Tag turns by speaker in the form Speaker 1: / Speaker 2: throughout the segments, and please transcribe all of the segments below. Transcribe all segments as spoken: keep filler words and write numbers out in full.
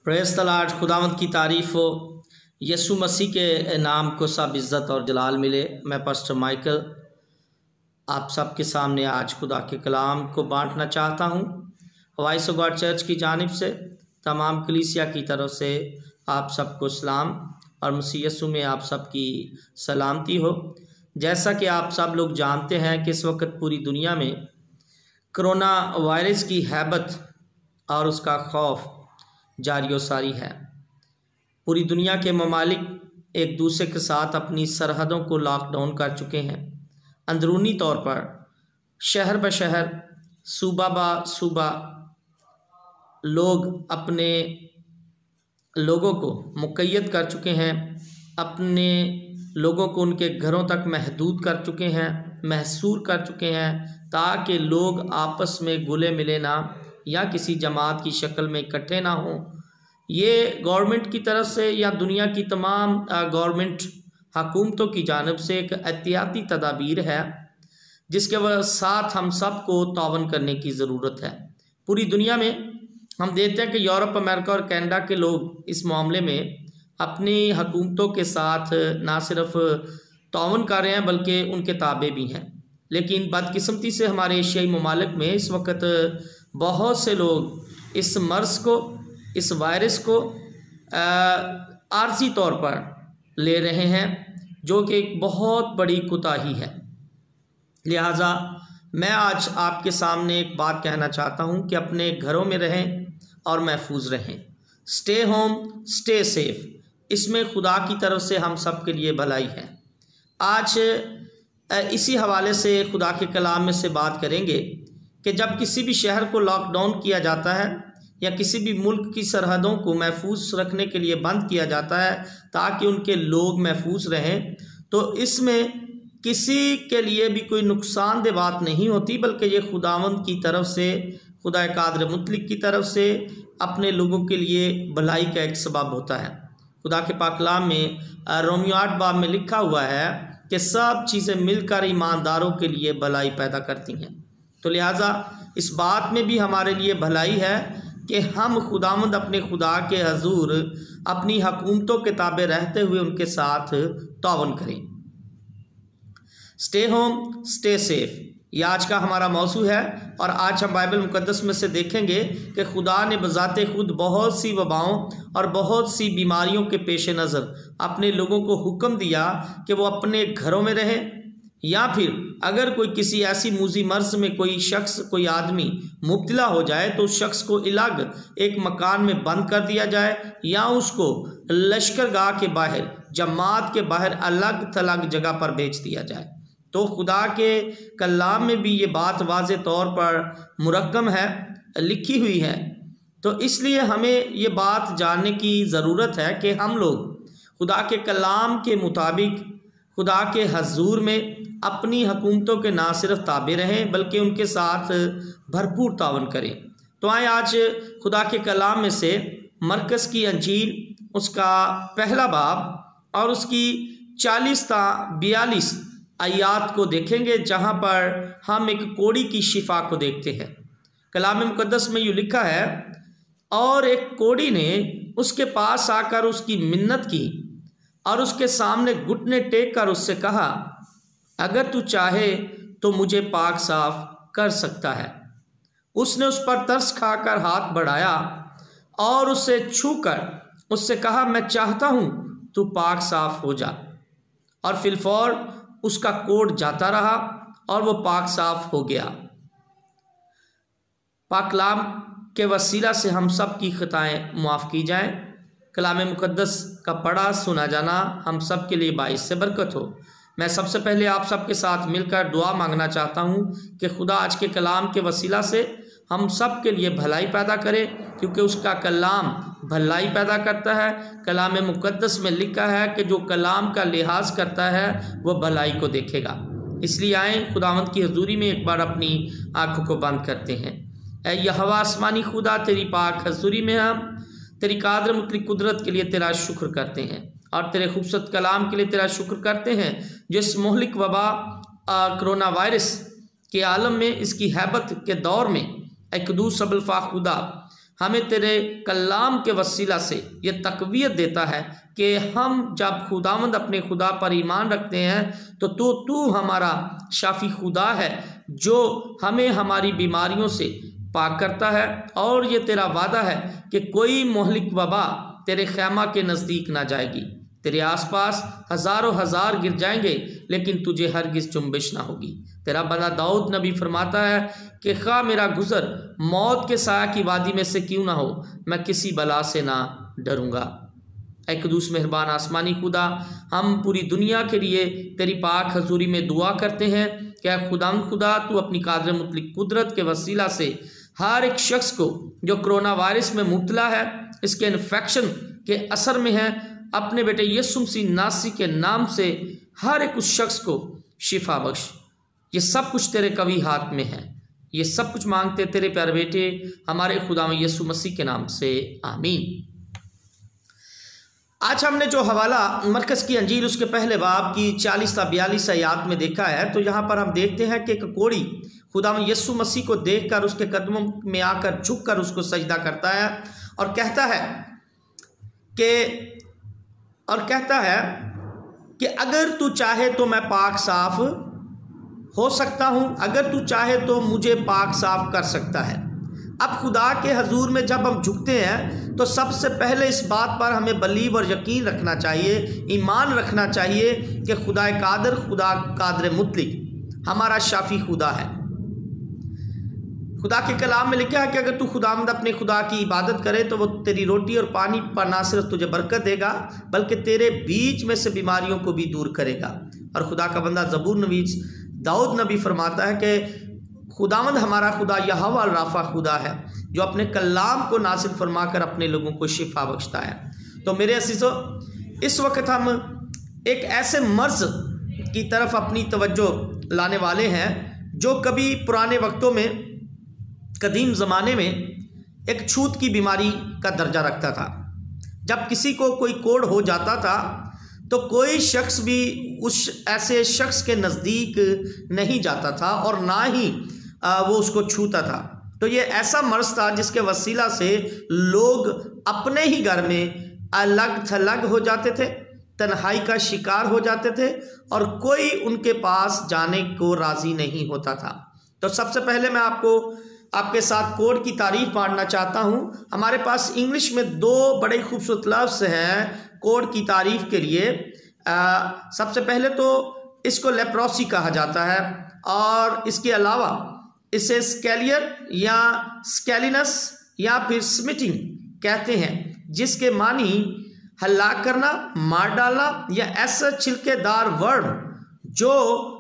Speaker 1: Praise the Lord. खुदावंद की तारीफ़ हो, यसु मसीह के नाम को सब इज़्ज़त और जलाल मिले। मैं पास्टर माइकल आप सबके सामने आज खुदा के कलाम को बांटना चाहता हूँ। वॉइस ऑफ गॉड चर्च की जानिब से तमाम कलीसिया की तरफ से आप सबको सलाम और मसीह यसु में आप सबकी सलामती हो। जैसा कि आप सब लोग जानते हैं कि इस वक्त पूरी दुनिया में कोरोना वायरस की हैबत और उसका खौफ जारी व सारी है। पूरी दुनिया के ममालिक एक दूसरे के साथ अपनी सरहदों को लॉकडाउन कर चुके हैं। अंदरूनी तौर पर शहर ब शहर, सूबा ब सूबा लोग अपने लोगों को मुक़य्यद कर चुके हैं, अपने लोगों को उनके घरों तक महदूद कर चुके हैं, महसूर कर चुके हैं, ताकि लोग आपस में घुले मिले ना या किसी जमात की शक्ल में इकट्ठे ना हों। ये गवर्नमेंट की तरफ से या दुनिया की तमाम गवर्नमेंट हुकूमतों की जानिब से एक एहतियाती तदाबीर है, जिसके साथ हम सब को तावन करने की ज़रूरत है। पूरी दुनिया में हम देखते हैं कि यूरोप, अमेरिका और कनाडा के लोग इस मामले में अपनी हुकूमतों के साथ ना सिर्फ तावन कर रहे हैं बल्कि उनके ताबे भी हैं। लेकिन बदकिस्मती से हमारे एशियाई ममालिक में इस वक्त बहुत से लोग इस मर्ज़ को, इस वायरस को आर्जी तौर पर ले रहे हैं, जो कि एक बहुत बड़ी कोताही है। लिहाजा मैं आज आपके सामने एक बात कहना चाहता हूं कि अपने घरों में रहें और महफूज रहें। Stay home, stay safe. इसमें खुदा की तरफ से हम सब के लिए भलाई है। आज इसी हवाले से खुदा के कलाम में से बात करेंगे कि जब किसी भी शहर को लॉकडाउन किया जाता है या किसी भी मुल्क की सरहदों को महफूज रखने के लिए बंद किया जाता है ताकि उनके लोग महफूज रहें, तो इसमें किसी के लिए भी कोई नुकसानदेह बात नहीं होती, बल्कि ये खुदावंद की तरफ से, खुदा कादिर मुतलक की तरफ से अपने लोगों के लिए भलाई का एक सबब होता है। खुदा के पाक कलाम में रोमियो आठ बाब में लिखा हुआ है कि सब चीज़ें मिलकर ईमानदारों के लिए भलाई पैदा करती हैं। तो लिहाजा इस बात में भी हमारे लिए भलाई है कि हम खुदावंद अपने खुदा के हजूर अपनी हुकूमतों के ताबे रहते हुए उनके साथ तावन करें। स्टे होम, स्टे सेफ, ये आज का हमारा मौजू है। और आज हम बाइबल मुकद्दस में से देखेंगे कि खुदा ने बज़ाते खुद बहुत सी वबाओं और बहुत सी बीमारियों के पेश नज़र अपने लोगों को हुक्म दिया कि वो अपने घरों में रहें, या फिर अगर कोई किसी ऐसी मूजी मर्ज में कोई शख्स, कोई आदमी मुब्तला हो जाए तो उस शख्स को अलग एक मकान में बंद कर दिया जाए या उसको लश्करगाह के बाहर, जमात के बाहर अलग थलग जगह पर भेज दिया जाए। तो खुदा के कलाम में भी ये बात वाज़े तौर पर मुरक्कम है, लिखी हुई है। तो इसलिए हमें ये बात जानने की ज़रूरत है कि हम लोग खुदा के कलाम के मुताबिक खुदा के हजूर में अपनी हुकूमतों के ना सिर्फ ताबे रहें बल्कि उनके साथ भरपूर तावन करें। तो आए आज खुदा के कलाम में से मरकज़ की अंजील, उसका पहला बाब और उसकी चालीस ता बयालीस आयात को देखेंगे, जहाँ पर हम एक कोड़ी की शिफा को देखते हैं। कलाम मुकद्दस में यूँ लिखा है, और एक कोड़ी ने उसके पास आकर उसकी मिन्नत की और उसके सामने घुटने टेक कर उससे कहा, अगर तू चाहे तो मुझे पाक साफ कर सकता है। उसने उस पर तरस खाकर हाथ बढ़ाया और उसे छूकर उससे कहा, मैं चाहता हूँ तू पाक साफ हो जा। और फिलफौर उसका कोढ़ जाता रहा और वो पाक साफ हो गया। पाक कलाम के वसीला से हम सब की खताएं माफ़ की जाएं। कलाम मुकद्दस का पढ़ा सुना जाना हम सब के लिए बाइस से बरकत हो। मैं सबसे पहले आप सबके साथ मिलकर दुआ मांगना चाहता हूँ कि खुदा आज के कलाम के वसीला से हम सब के लिए भलाई पैदा करे, क्योंकि उसका कलाम भलाई पैदा करता है। कलाम मुकद्दस में लिखा है कि जो कलाम का लिहाज करता है वो भलाई को देखेगा। इसलिए आए खुदावंद की हजूरी में एक बार अपनी आँखों को बंद करते हैं। ऐ यहोवा आसमानी खुदा, तेरी पाक हजूरी में हम तेरी कादिर मुतलक कुदरत के लिए तेरा शुक्र करते हैं और तेरे खूबसूरत कलाम के लिए तेरा शुक्र करते हैं, जिस मोहलिक वबा कोरोना वायरस के आलम में, इसकी हैबत के दौर में, एक कदूस सबलफा खुदा ہمیں تیرے کلام کے وسیلہ سے یہ تقویت دیتا ہے کہ ہم جب خداوند اپنے خدا پر ایمان رکھتے ہیں تو تو تو ہمارا شافی خدا ہے جو ہمیں ہماری بیماریوں سے پاک کرتا ہے، اور یہ تیرا وعدہ ہے کہ کوئی مہلک وبا تیرے خیمہ کے نزدیک نہ جائے گی۔ تیرے آس پاس ہزاروں ہزار گر جائیں گے لیکن تجھے ہرگز جنبش نہ ہوگی۔ تیرا بندہ داؤد نبی فرماتا ہے کہ خواہ میرا گزر موت کے سایہ کی وادی میں سے کیوں نہ ہو، میں کسی بلا سے نہ ڈروں گا۔ اے قدوس مہربان آسمانی خدا، ہم پوری دنیا کے لیے تیری پاک حضوری میں دعا کرتے ہیں کہ اے خدا خدا تو اپنی قادر مطلق قدرت کے وسیلہ سے ہر ایک شخص کو جو کرونا وائرس میں مبتلا ہے، اس کے انفیکشن کے اثر میں ہے، اپنے بیٹے یسوع مسیح ناصری کے نام سے ہر ایک اس شخص کو شفا بخش۔ یہ سب کچھ تیرے قوی ہاتھ میں ہے، یہ سب کچھ مانگتے تیرے پیارے بیٹے ہمارے خدا میں یسوع مسیح کے نام سے، آمین۔ آج ہم نے جو حوالہ مرکز کی انجیل اس کے پہلے باب کی چالیس تا بیالیس آیات میں دیکھا ہے، تو یہاں پر ہم دیکھتے ہیں کہ ایک کوڑی خدا میں یسوع مسیح کو دیکھ کر اس کے قدموں میں آ کر جھک کر اس کو سجدہ کرتا ہے اور کہتا ہے کہ اور کہتا ہے کہ اگر تو چاہے تو میں پاک صاف ہو سکتا ہوں، اگر تو چاہے تو مجھے پاک صاف کر سکتا ہے۔ اب خدا کے حضور میں جب ہم جھکتے ہیں تو سب سے پہلے اس بات پر ہمیں بلیو اور یقین رکھنا چاہیے، ایمان رکھنا چاہیے کہ خدا قادر، خدا قادر مطلق ہمارا شافی خدا ہے۔ خدا کے کلام میں لکھا ہے کہ اگر تو خداوند اپنے خدا کی عبادت کرے تو وہ تیری روٹی اور پانی پر نہ صرف تجھے برکت دے گا بلکہ تیرے بیچ میں سے بیماریوں کو بھی دور کرے گا۔ اور خدا کا بندہ زبور نویس داؤد نبی فرماتا ہے کہ خداوند ہمارا خدا یہوہ الرافع خدا ہے جو اپنے کلام کو نازل فرما کر اپنے لوگوں کو شفا بخشتا ہے۔ تو میرے عزیزو، اس وقت ہم ایک ایسے مرض کی طرف اپنی توجہ لانے والے ہیں جو کبھی پرانے وقتوں میں، قدیم زمانے میں ایک چھوت کی بیماری کا درجہ رکھتا تھا۔ جب کسی کو کوئی کوڑ ہو جاتا تھا تو کوئی شخص بھی اس ایسے شخص کے نزدیک نہیں جاتا تھا اور نہ ہی وہ اس کو چھوتا تھا۔ تو یہ ایسا مرض تھا جس کے وسیلہ سے لوگ اپنے ہی گھر میں الگ تھلگ ہو جاتے تھے، تنہائی کا شکار ہو جاتے تھے اور کوئی ان کے پاس جانے کو راضی نہیں ہوتا تھا۔ تو سب سے پہلے میں آپ کو آپ کے ساتھ کوڑ کی تعریف بانٹنا چاہتا ہوں۔ ہمارے پاس انگلش میں دو بڑے خوبصورت لفظ ہیں کوڑ کی تعریف کے لیے۔ سب سے پہلے تو اس کو لیپروسی کہا جاتا ہے اور اس کے علاوہ اسے سکیلیئر یا سکیلینس یا پھر سمٹنگ کہتے ہیں، جس کے معنی ہلاک کرنا، مار ڈالنا یا ایسا چھلکے دار ورم جو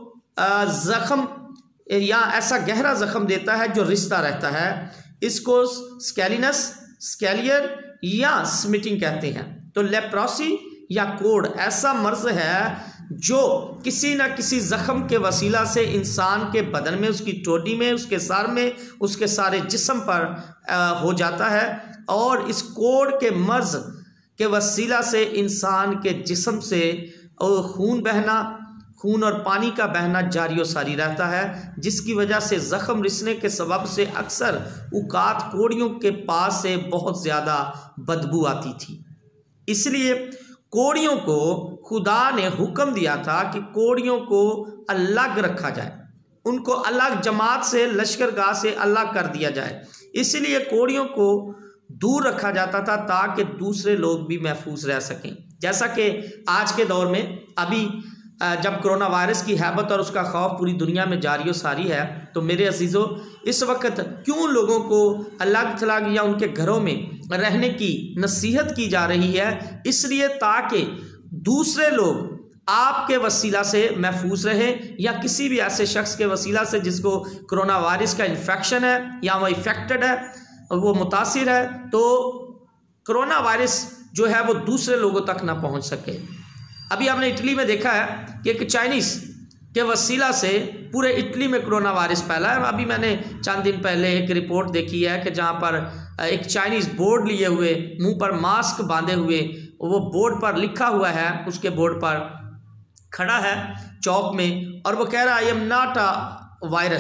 Speaker 1: زخم یا ایسا گہرا زخم دیتا ہے جو رشتہ رہتا ہے، اس کو سکیلینس، سکیلیئر یا سمٹنگ کہتے ہیں۔ تو لیپروسی یا کوڑ ایسا مرض ہے جو کسی نہ کسی زخم کے وسیلہ سے انسان کے بدن میں، اس کی ٹوٹی میں، اس کے سر میں، اس کے سارے جسم پر ہو جاتا ہے، اور اس کوڑ کے مرض کے وسیلہ سے انسان کے جسم سے خون بہنا، خون اور پانی کا بہنا جاری و ساری رہتا ہے، جس کی وجہ سے زخم رسنے کے سبب سے اکثر اوقات کوڑیوں کے پاس سے بہت زیادہ بدبو آتی تھی۔ اس لیے کوڑیوں کو خدا نے حکم دیا تھا کہ کوڑیوں کو الگ رکھا جائے، ان کو الگ جماعت سے، لشکرگاہ سے الگ کر دیا جائے۔ اس لیے کوڑیوں کو دور رکھا جاتا تھا تاکہ دوسرے لوگ بھی محفوظ رہ سکیں۔ جیسا کہ آج کے دور میں ابھی جب کرونا وائرس کی ہیبت اور اس کا خوف پوری دنیا میں جاری و ساری ہے، تو میرے عزیزو اس وقت کیوں لوگوں کو الگ تھلگ یا ان کے گھروں میں رہنے کی نصیحت کی جا رہی ہے؟ اس لیے تاکہ دوسرے لوگ آپ کے وسیلہ سے محفوظ رہیں یا کسی بھی ایسے شخص کے وسیلہ سے جس کو کرونا وائرس کا انفیکشن ہے یا وہ افیکٹڈ ہے، وہ متاثر ہے، تو کرونا وائرس جو ہے وہ دوسرے لوگوں تک نہ پہنچ سکے۔ ابھی ہم نے اٹلی میں دیکھا ہے کہ ایک چائنیز کے وسیلہ سے پورے اٹلی میں کرونا وائرس پھیلا ہے۔ ابھی میں نے چند دن پہلے ایک رپورٹ دیکھی ہے کہ جہاں پر ایک چائنیز بورڈ لیے ہوئے، منہ پر ماسک باندھے ہوئے، وہ بورڈ پر لکھا ہوا ہے، اس کے بورڈ پر کھڑا ہے چوک میں اور وہ کہہ رہا ہے I am not a virus,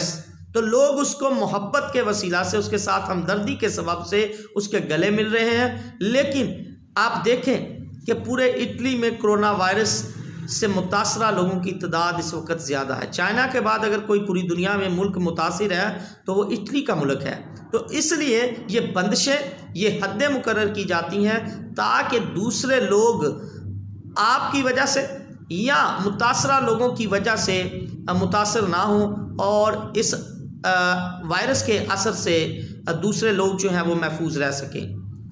Speaker 1: تو لوگ اس کو محبت کے وسیلہ سے، اس کے ساتھ ہمدردی کے سبب سے اس کے گلے مل رہے ہیں۔ لیکن آپ دیکھیں کہ پورے اٹلی میں کرونا وائرس سے متاثرہ لوگوں کی تعداد اس وقت زیادہ ہے۔ چائنا کے بعد اگر کوئی پوری دنیا میں ملک متاثر ہے تو وہ اٹلی کا ملک ہے۔ تو اس لیے یہ بندشیں، یہ حدیں مقرر کی جاتی ہیں تاکہ دوسرے لوگ آپ کی وجہ سے یا متاثرہ لوگوں کی وجہ سے متاثر نہ ہوں اور اس وائرس کے اثر سے دوسرے لوگ جو ہیں وہ محفوظ رہ سکیں۔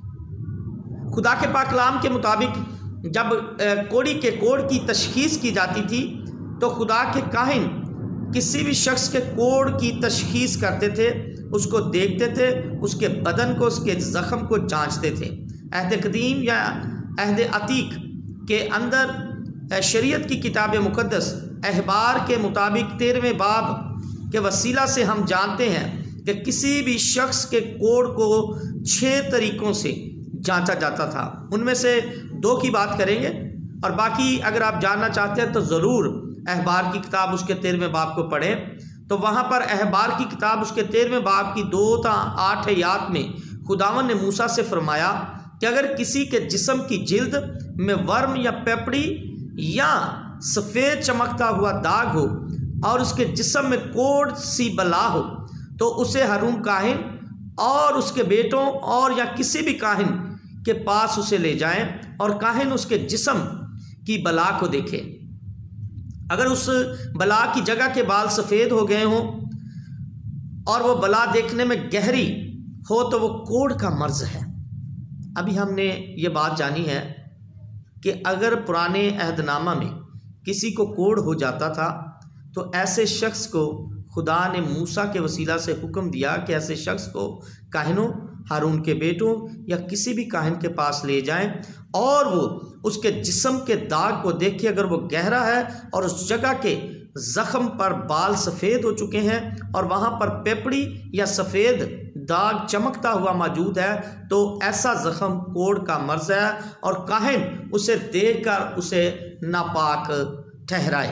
Speaker 1: خدا کے پاک کلام کے مطابق جب کوڑی کے کوڑ کی تشخیص کی جاتی تھی تو خدا کے کاہن کسی بھی شخص کے کوڑ کی تشخیص کرتے تھے، اس کو دیکھتے تھے، اس کے بدن کو، اس کے زخم کو جانچتے تھے۔ عہد قدیم یا عہد عتیق کے اندر شریعت کی کتاب مقدس احبار کے مطابق تیرہویں باب کے وسیلہ سے ہم جانتے ہیں کہ کسی بھی شخص کے کوڑ کو چھ طریقوں سے جانچا جاتا تھا۔ ان میں سے دو کی بات کریں گے اور باقی اگر آپ جاننا چاہتے ہیں تو ضرور احبار کی کتاب اس کے تیرہویں باب کو پڑھیں۔ تو وہاں پر احبار کی کتاب اس کے تیرہویں باب کی دو تا آٹھ آیات میں خداوند نے موسیٰ سے فرمایا کہ اگر کسی کے جسم کی جلد میں ورم یا پیپڑی یا سفید چمکتا ہوا داغ ہو اور اس کے جسم میں کوڑ سی بلا ہو تو اسے ہارون کاہن اور اس کے بیٹوں اور یا کسی بھی کاہن کے پاس اسے لے جائیں اور کاہن اس کے جسم کی بلا کو دیکھے۔ اگر اس بلا کی جگہ کے بال سفید ہو گئے ہوں اور وہ بلا دیکھنے میں گہری ہو تو وہ کوڑ کا مرض ہے۔ ابھی ہم نے یہ بات جانی ہے کہ اگر پرانے عہد نامہ میں کسی کو کوڑ ہو جاتا تھا تو ایسے شخص کو خدا نے موسیٰ کے وسیلہ سے حکم دیا کہ ایسے شخص کو کاہنوں، ہارون کے بیٹوں یا کسی بھی کاہن کے پاس لے جائیں اور وہ اس کے جسم کے داغ کو دیکھے۔ اگر وہ گہرا ہے اور اس جگہ کے زخم پر بال سفید ہو چکے ہیں اور وہاں پر پیپڑی یا سفید داغ چمکتا ہوا موجود ہے تو ایسا زخم کوڑ کا مرض ہے اور کاہن اسے دیکھ کر اسے ناپاک ٹھہرائے۔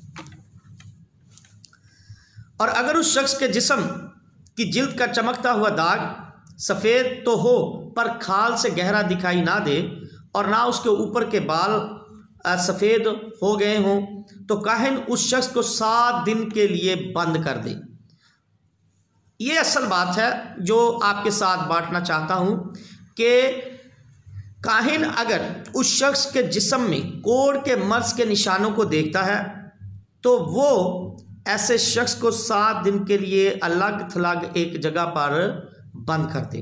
Speaker 1: اور اگر اس شخص کے جسم کی جلد کا چمکتا ہوا داغ سفید تو ہو پر کھال سے گہرا دکھائی نہ دے اور نہ اس کے اوپر کے بال سفید ہو گئے ہوں تو کاہن اس شخص کو سات دن کے لیے بند کر دے۔ یہ اصل بات ہے جو آپ کے ساتھ بانٹنا چاہتا ہوں کہ کاہن اگر اس شخص کے جسم میں کوڑ کے مرض کے نشانوں کو دیکھتا ہے تو وہ ایسے شخص کو سات دن کے لیے الگ تھلگ ایک جگہ پر بند کر دے۔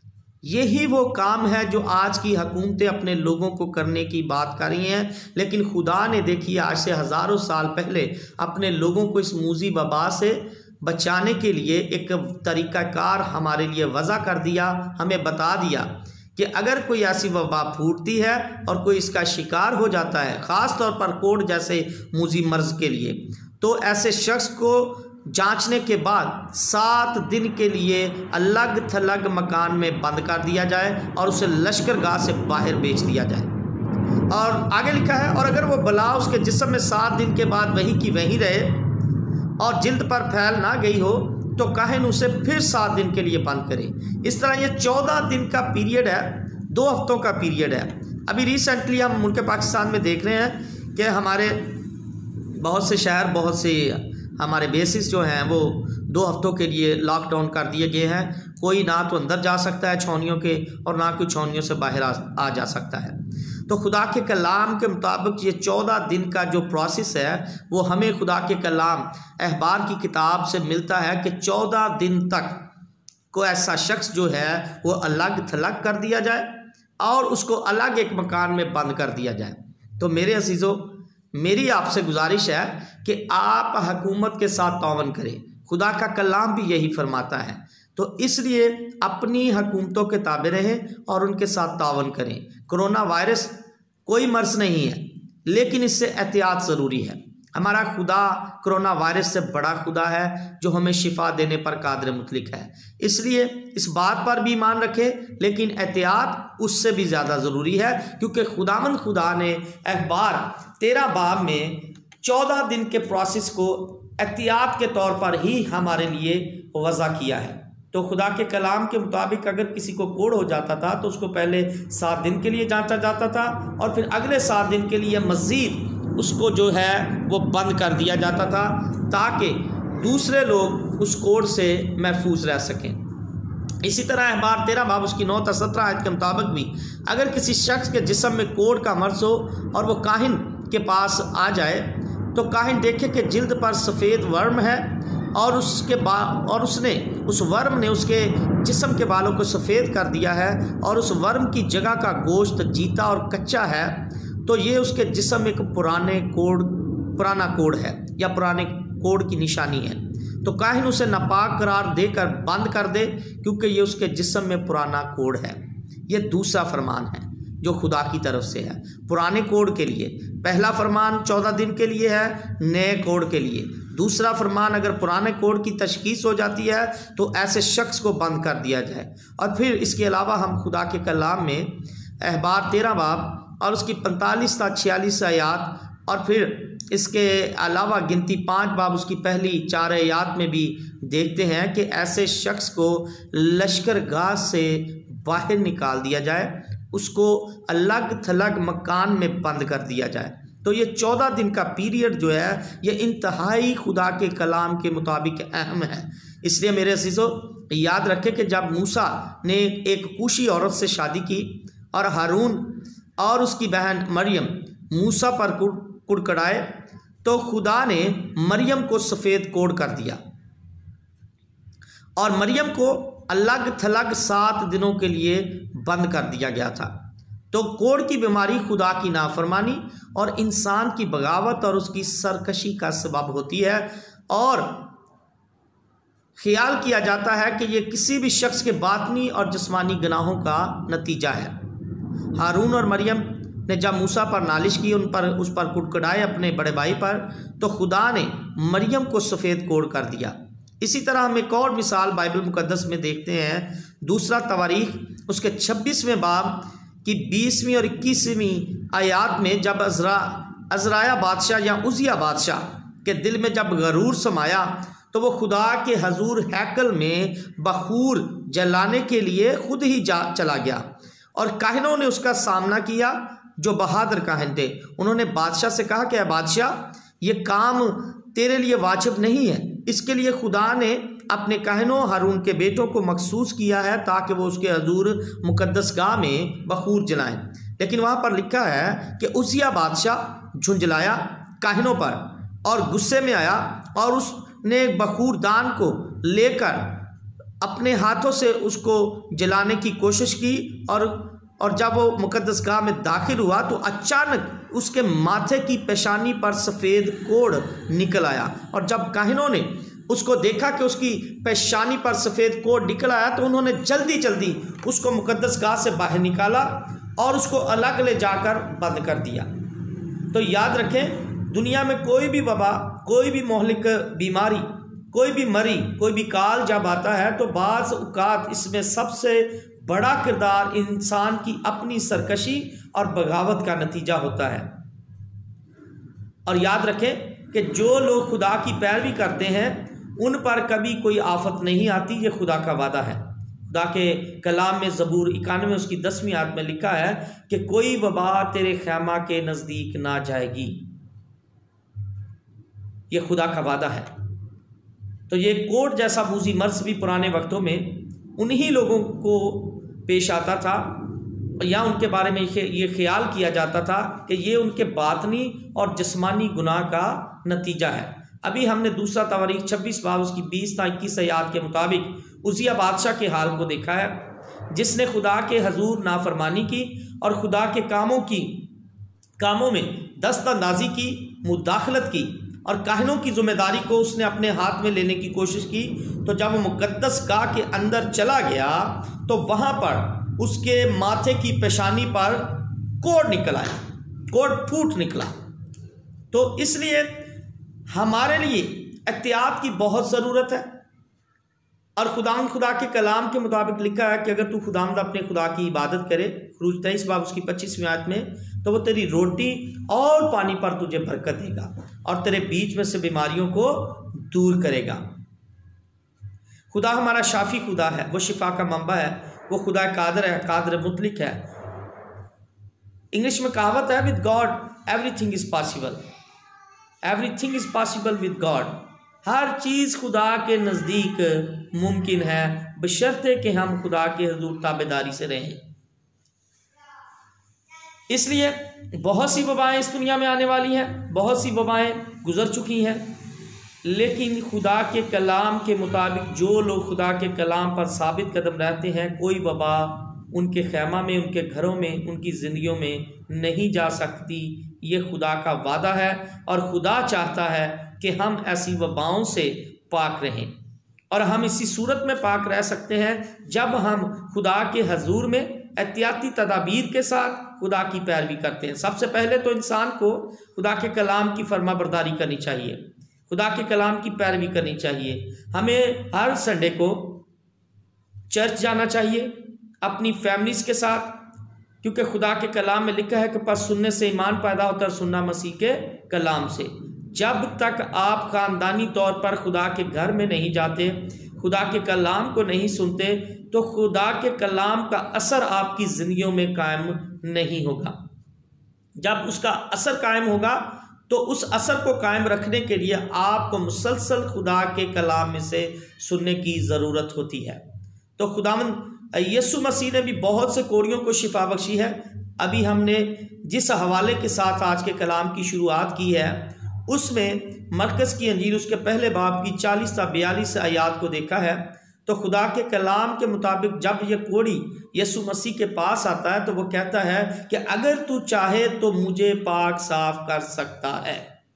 Speaker 1: یہی وہ کام ہے جو آج کی حکومتیں اپنے لوگوں کو کرنے کی بات کر رہی ہیں، لیکن خدا نے دیکھی آج سے ہزاروں سال پہلے اپنے لوگوں کو اس موذی وبا سے بچانے کے لیے ایک طریقہ کار ہمارے لیے وضع کر دیا، ہمیں بتا دیا کہ اگر کوئی ایسی وبا پھوٹتی ہے اور کوئی اس کا شکار ہو جاتا ہے، خاص طور پر کوڑ جیسے موذی مرض کے لیے، تو ایسے شخص کو جانچنے کے بعد سات دن کے لیے الگ تھلگ مکان میں بند کر دیا جائے اور اسے لشکر گاہ سے باہر بیچ دیا جائے۔ اور آگے لکھا ہے اور اگر وہ بلا اس کے جسم میں سات دن کے بعد وہی کی وہیں رہے اور جلد پر پھیل نہ گئی ہو تو کاہن اسے پھر سات دن کے لیے بند کرے۔ اس طرح یہ چودہ دن کا پیریڈ ہے، دو ہفتوں کا پیریڈ ہے۔ ابھی ریسنٹلی ہم ملک پاکستان میں دیکھ رہے ہیں کہ ہمارے بہت سے شہر، بہت سے ہمارے بیسز جو ہیں وہ دو ہفتوں کے لیے لاک ڈاؤن کر دیے گئے ہیں۔ کوئی نہ تو اندر جا سکتا ہے چھاؤنیوں کے اور نہ کوئی چھاؤنیوں سے باہر آ جا سکتا ہے۔ تو خدا کے کلام کے مطابق یہ چودہ دن کا جو پروسیس ہے وہ ہمیں خدا کے کلام احبار کی کتاب سے ملتا ہے کہ چودہ دن تک کوئی ایسا شخص جو ہے وہ الگ تھلگ کر دیا جائے اور اس کو الگ ایک مکان میں بند کر دیا جائے۔ تو میرے عزیزو، میری آپ سے گزارش ہے کہ آپ حکومت کے ساتھ تعاون کریں، خدا کا کلام بھی یہی فرماتا ہے۔ تو اس لیے اپنی حکومتوں کے تابع رہیں اور ان کے ساتھ تعاون کریں۔ کرونا وائرس کوئی مرض نہیں ہے لیکن اس سے احتیاط ضروری ہے۔ ہمارا خدا کرونا وائرس سے بڑا خدا ہے جو ہمیں شفا دینے پر قادر مطلق ہے۔ اس لیے اس بات پر بھی ایمان رکھے، لیکن احتیاط اس سے بھی زیادہ ضروری ہے کیونکہ خداوند خدا نے احبار تیرہ باب میں چودہ دن کے پروسیس کو احتیاط کے طور پر ہی ہمارے لیے وضع کیا ہے۔ تو خدا کے کلام کے مطابق اگر کسی کو کوڑ ہو جاتا تھا تو اس کو پہلے سات دن کے لیے جانچا جاتا تھا، اور پھر اگلے سات دن کے لیے مزید اس کو جو ہے وہ بند کر دیا جاتا تھا تاکہ دوسرے لوگ اس کوڑ سے محفوظ رہ سکیں۔ اسی طرح احبار تیرہ باب اس کی نو تا سترہ آیت کے مطابق بھی اگر کسی شخص کے جسم میں کوڑ کا مرض ہو اور وہ کاہن کے پاس آ جائے تو کاہن دیکھے کہ جلد پر سفید ورم ہے اور اس کے با اور اس نے اس ورم نے اس کے جسم کے بالوں کو سفید کر دیا ہے اور اس ورم کی جگہ کا گوشت جیتا اور کچا ہے، تو یہ اس کے جسم ایک پرانے کوڑ پرانا کوڑ ہے یا پرانے کوڑ کی نشانی ہے، تو کاہن اسے ناپاک قرار دے کر بند کر دے کیونکہ یہ اس کے جسم میں پرانا کوڑ ہے۔ یہ دوسرا فرمان ہے جو خدا کی طرف سے ہے پرانے کوڑ کے لیے۔ پہلا فرمان چودہ دن کے لیے ہے نئے کوڑ کے لیے۔ دوسرا فرمان اگر پرانے کوڑ کی تشخیص ہو جاتی ہے تو ایسے شخص کو بند کر دیا جائے۔ اور پھر اس کے علاوہ ہم خدا کے کلام میں احبار تیرہ باب اور اس کی پینتالیس تا چھیالیس آیات، اور پھر اس کے علاوہ گنتی پانچ باب اس کی پہلی چار آیات میں بھی دیکھتے ہیں کہ ایسے شخص کو لشکر گاہ سے باہر نکال دیا جائے، اس کو الگ تھلگ مکان میں بند کر دیا جائے۔ تو یہ چودہ دن کا پیریڈ جو ہے یہ انتہائی خدا کے کلام کے مطابق اہم ہے۔ اس لیے میرے عزیزو یاد رکھے کہ جب موسیٰ نے ایک کوشی عورت سے شادی کی اور ہارون اور اس کی بہن مریم موسیٰ پر کڑکڑائے تو خدا نے مریم کو سفید کوڑ کر دیا اور مریم کو الگ تھلگ سات دنوں کے لیے بند کر دیا گیا تھا۔ تو کوڑ کی بیماری خدا کی نافرمانی اور انسان کی بغاوت اور اس کی سرکشی کا سبب ہوتی ہے، اور خیال کیا جاتا ہے کہ یہ کسی بھی شخص کے باطنی اور جسمانی گناہوں کا نتیجہ ہے۔ ہارون اور مریم نے جب موسیٰ پر نالش کی، ان پر اس پر کڑکڑائے اپنے بڑے بھائی پر، تو خدا نے مریم کو سفید کوڑ کر دیا۔ اسی طرح ہم ایک اور مثال بائبل مقدس میں دیکھتے ہیں، دوسرا تواریخ اس کے چھبیسویں باب کی بیسویں اور اکیسویں آیات میں جب عزرا عزرایہ بادشاہ یا عزیہ بادشاہ کے دل میں جب غرور سمایا تو وہ خدا کے حضور ہیکل میں بخور جلانے کے لیے خود ہی جا چلا گیا، اور کاہنوں نے اس کا سامنا کیا جو بہادر کاہن تھے۔ انہوں نے بادشاہ سے کہا کہ اے بادشاہ، یہ کام تیرے لیے واجب نہیں ہے، اس کے لیے خدا نے اپنے کاہنوں ہارون کے بیٹوں کو مخصوص کیا ہے تاکہ وہ اس کے حضور مقدس گاہ میں بخور جلائیں۔ لیکن وہاں پر لکھا ہے کہ عزیہ بادشاہ جھنجھلایا کاہنوں پر اور غصے میں آیا، اور اس نے بخور دان کو لے کر اپنے ہاتھوں سے اس کو جلانے کی کوشش کی، اور اور جب وہ مقدس گاہ میں داخل ہوا تو اچانک اس کے ماتھے کی پیشانی پر سفید کوڑ نکل آیا، اور جب کاہنوں نے اس کو دیکھا کہ اس کی پیشانی پر سفید کوڑ نکل آیا تو انہوں نے جلدی جلدی اس کو مقدس گاہ سے باہر نکالا اور اس کو الگ لے جا کر بند کر دیا۔ تو یاد رکھیں، دنیا میں کوئی بھی وبا، کوئی بھی مہلک بیماری، کوئی بھی مری، کوئی بھی کال جب آتا ہے تو بعض اوقات اس میں سب سے بڑا کردار انسان کی اپنی سرکشی اور بغاوت کا نتیجہ ہوتا ہے۔ اور یاد رکھیں کہ جو لوگ خدا کی پیروی کرتے ہیں ان پر کبھی کوئی آفت نہیں آتی، یہ خدا کا وعدہ ہے۔ خدا کے کلام میں زبور اکانوے اس کی دسویں آیت میں لکھا ہے کہ کوئی وبا تیرے خیمہ کے نزدیک نہ جائے گی، یہ خدا کا وعدہ ہے۔ تو یہ کوڑ جیسا موذی مرض بھی پرانے وقتوں میں انہی لوگوں کو پیش آتا تھا، یا ان کے بارے میں یہ خیال کیا جاتا تھا کہ یہ ان کے باطنی اور جسمانی گناہ کا نتیجہ ہے۔ ابھی ہم نے دوسرا تواریخ چھبیس باب اس کی بیس تا اکیس آیات کے مطابق عزیہ بادشاہ کے حال کو دیکھا ہے، جس نے خدا کے حضور نافرمانی کی اور خدا کے کاموں کی کاموں میں دست اندازی کی، مداخلت کی، اور کاہنوں کی ذمہ داری کو اس نے اپنے ہاتھ میں لینے کی کوشش کی۔ تو جب وہ مقدس گاہ کے اندر چلا گیا تو وہاں پر اس کے ماتھے کی پیشانی پر کوڑ نکل آیا، کوڑ پھوٹ نکلا۔ تو اس لیے ہمارے لیے احتیاط کی بہت ضرورت ہے، اور خدا خدا کے کلام کے مطابق لکھا ہے کہ اگر تو خداوند اپنے خدا کی عبادت کرے، خروج تیئیس باب اس کی پچیسویں آیت میں، تو وہ تیری روٹی اور پانی پر تجھے برکت دے گا اور تیرے بیچ میں سے بیماریوں کو دور کرے گا۔ خدا ہمارا شافی خدا ہے، وہ شفا کا منبع ہے، وہ خدا قادر ہے، قادر مطلق ہے۔ انگلش میں کہاوت ہے with God everything is possible، everything is possible with God، ہر چیز خدا کے نزدیک ممکن ہے بشرطے کہ ہم خدا کے حضور تابعداری سے رہیں۔ اس لیے بہت سی وبائیں اس دنیا میں آنے والی ہیں، بہت سی وبائیں گزر چکی ہیں، لیکن خدا کے کلام کے مطابق جو لوگ خدا کے کلام پر ثابت قدم رہتے ہیں، کوئی وبا ان کے خیمہ میں، ان کے گھروں میں، ان کی زندگیوں میں نہیں جا سکتی۔ یہ خدا کا وعدہ ہے اور خدا چاہتا ہے کہ ہم ایسی وباؤں سے پاک رہیں، اور ہم اسی صورت میں پاک رہ سکتے ہیں جب ہم خدا کے حضور میں احتیاطی تدابیر کے ساتھ خدا کی پیروی کرتے ہیں۔ سب سے پہلے تو انسان کو خدا کے کلام کی فرما برداری کرنی چاہیے، خدا کے کلام کی پیروی کرنی چاہیے۔ ہمیں ہر سنڈے کو چرچ جانا چاہیے اپنی فیملیز کے ساتھ، کیونکہ خدا کے کلام میں لکھا ہے کہ پس سننے سے ایمان پیدا ہوتا ہے، سننا مسیح کے کلام سے۔ جب تک آپ خاندانی طور پر خدا کے گھر میں نہیں جاتے، خدا کے کلام کو نہیں سنتے، تو خدا کے کلام کا اثر آپ کی زندگیوں میں قائم نہیں ہوگا۔ جب اس کا اثر قائم ہوگا تو اس اثر کو قائم رکھنے کے لیے آپ کو مسلسل خدا کے کلام میں سے سننے کی ضرورت ہوتی ہے۔ تو خداوند یسوع مسیح نے بھی بہت سے کوڑیوں کو شفا بخشی ہے۔ ابھی ہم نے جس حوالے کے ساتھ آج کے کلام کی شروعات کی ہے، اس میں مرکز کی انجیل اس کے پہلے باب کی چالیس تا بیالیس آیات کو دیکھا ہے۔ تو خدا کے کلام کے مطابق جب یہ کوڑی یسوع مسیح کے پاس آتا ہے تو وہ کہتا ہے کہ اگر تو چاہے تو مجھے پاک صاف کر سکتا ہے۔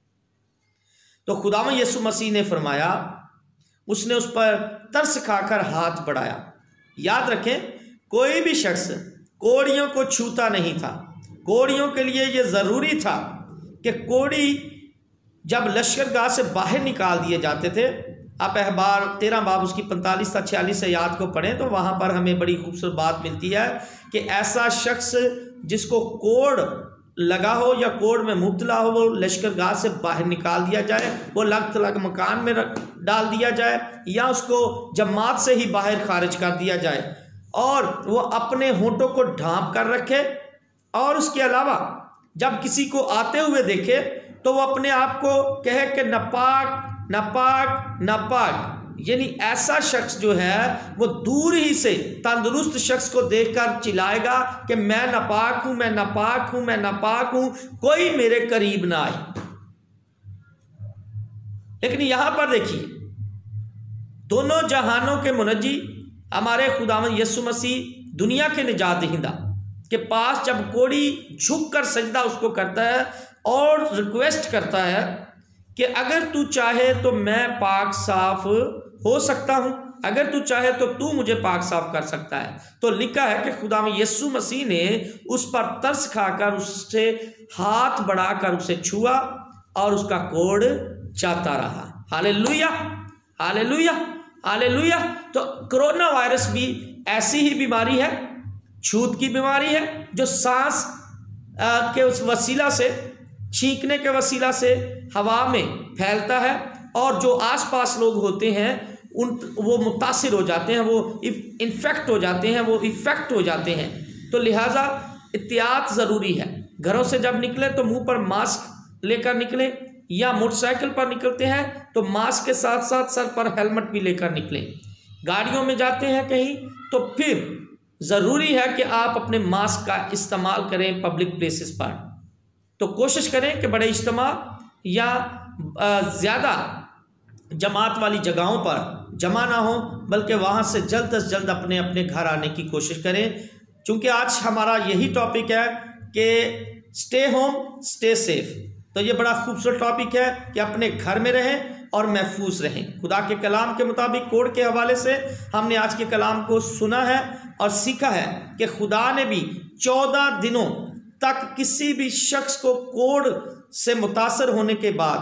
Speaker 1: تو خداوند یسوع مسیح نے فرمایا، اس نے اس پر ترس کھا کر ہاتھ بڑھایا۔ یاد رکھیں، کوئی بھی شخص کوڑیوں کو چھوتا نہیں تھا۔ کوڑیوں کے لیے یہ ضروری تھا کہ کوڑی جب لشکرگاہ سے باہر نکال دیے جاتے تھے، آپ احبار تیرہ باب اس کی پینتالیس تا چھیالیس آیات کو پڑھیں تو وہاں پر ہمیں بڑی خوبصورت بات ملتی ہے کہ ایسا شخص جس کو کوڑ لگا ہو یا کوڑ میں مبتلا ہو، وہ لشکرگاہ سے باہر نکال دیا جائے، وہ لگ تلگ مکان میں ڈال دیا جائے، یا اس کو جماعت سے ہی باہر خارج کر دیا جائے، اور وہ اپنے ہونٹوں کو ڈھانپ کر رکھے، اور اس کے علاوہ جب کسی کو آتے ہوئے دیکھے تو وہ اپنے آپ کو کہے کہ ناپاک ناپاک ناپاک۔ یعنی ایسا شخص جو ہے وہ دور ہی سے تندرست شخص کو دیکھ کر چلائے گا کہ میں ناپاک ہوں، میں ناپاک ہوں، میں ناپاک ہوں، کوئی میرے قریب نہ آئے۔ لیکن یہاں پر دیکھیے، دونوں جہانوں کے منجی ہمارے خداوند یسوع مسیح دنیا کے نجات دہندہ کے پاس جب کوڑی جھک کر سجدہ اس کو کرتا ہے اور ریکویسٹ کرتا ہے کہ اگر تو چاہے تو میں پاک صاف ہو سکتا ہوں، اگر تو چاہے تو تو مجھے پاک صاف کر سکتا ہے، تو لکھا ہے کہ خداوند یسوع مسیح نے اس پر ترس کھا کر اس سے ہاتھ بڑھا کر اسے چھوا اور اس کا کوڑ جاتا رہا۔ ہاللیلویہ، ہاللیلویہ، ہاللیلویہ۔ تو کرونا وائرس بھی ایسی ہی بیماری ہے، چھوت کی بیماری ہے، جو سانس کے اس وسیلہ سے، چھینکنے کے وسیلہ سے ہوا میں پھیلتا ہے، اور جو آس پاس لوگ ہوتے ہیں ان وہ متاثر ہو جاتے ہیں، وہ انفیکٹ ہو جاتے ہیں، وہ افیکٹ ہو جاتے ہیں۔ تو لہٰذا احتیاط ضروری ہے۔ گھروں سے جب نکلیں تو منہ پر ماسک لے کر نکلیں، یا موٹر سائیکل پر نکلتے ہیں تو ماسک کے ساتھ ساتھ سر پر ہیلمٹ بھی لے کر نکلیں۔ گاڑیوں میں جاتے ہیں کہیں تو پھر ضروری ہے کہ آپ اپنے ماسک کا استعمال کریں پبلک پلیسز پر۔ تو کوشش کریں کہ بڑے اجتماع یا زیادہ جماعت والی جگہوں پر جمع نہ ہوں، بلکہ وہاں سے جلد از جلد اپنے اپنے گھر آنے کی کوشش کریں۔ چونکہ آج ہمارا یہی ٹاپک ہے کہ سٹے ہوم سٹے سیف، تو یہ بڑا خوبصورت ٹاپک ہے کہ اپنے گھر میں رہیں اور محفوظ رہیں۔ خدا کے کلام کے مطابق کوڑ کے حوالے سے ہم نے آج کے کلام کو سنا ہے اور سیکھا ہے کہ خدا نے بھی چودہ دنوں تک کسی بھی شخص کو کوڑ سے متاثر ہونے کے بعد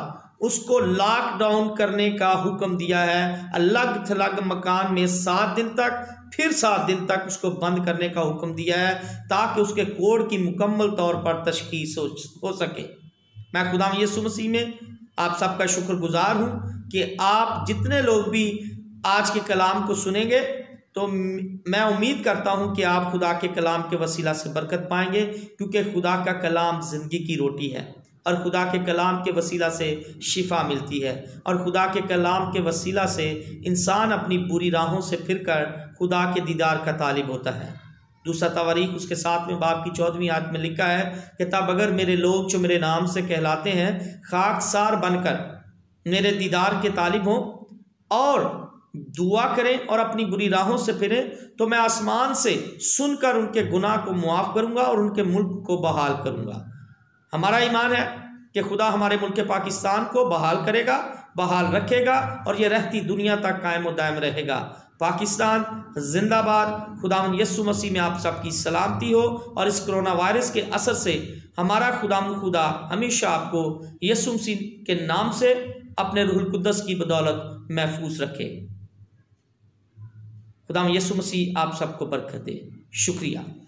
Speaker 1: اس کو لاک ڈاؤن کرنے کا حکم دیا ہے، الگ تھلگ مکان میں سات دن تک، پھر سات دن تک اس کو بند کرنے کا حکم دیا ہے تاکہ اس کے کوڑ کی مکمل طور پر تشخیص ہو سکے۔ میں خدا یسوع مسیح میں آپ سب کا شکر گزار ہوں کہ آپ جتنے لوگ بھی آج کے کلام کو سنیں گے تو میں امید کرتا ہوں کہ آپ خدا کے کلام کے وسیلہ سے برکت پائیں گے، کیونکہ خدا کا کلام زندگی کی روٹی ہے اور خدا کے کلام کے وسیلہ سے شفا ملتی ہے، اور خدا کے کلام کے وسیلہ سے انسان اپنی بری راہوں سے پھر کر خدا کے دیدار کا طالب ہوتا ہے۔ دوسرا تواریخ اس کے ساتویں باب کی چودھویں آیت میں لکھا ہے کہ تب اگر میرے لوگ جو میرے نام سے کہلاتے ہیں خاکسار بن کر میرے دیدار کے طالب ہوں اور دعا کریں اور اپنی بری راہوں سے پھریں تو میں آسمان سے سن کر ان کے گناہ کو معاف کروں گا اور ان کے ملک کو بحال کروں گا۔ ہمارا ایمان ہے کہ خدا ہمارے ملک پاکستان کو بحال کرے گا، بحال رکھے گا اور یہ رہتی دنیا تک قائم و دائم رہے گا۔ پاکستان زندہ باد۔ خداوند یسوع مسیح میں آپ سب کی سلامتی ہو، اور اس کرونا وائرس کے اثر سے ہمارا خداوند خدا ہمیشہ آپ کو یسوع مسیح کے نام سے اپنے روح القدس کی بدولت محفوظ رکھے۔ خداوند یسوع مسیح آپ سب کو برکت دے۔ شکریہ۔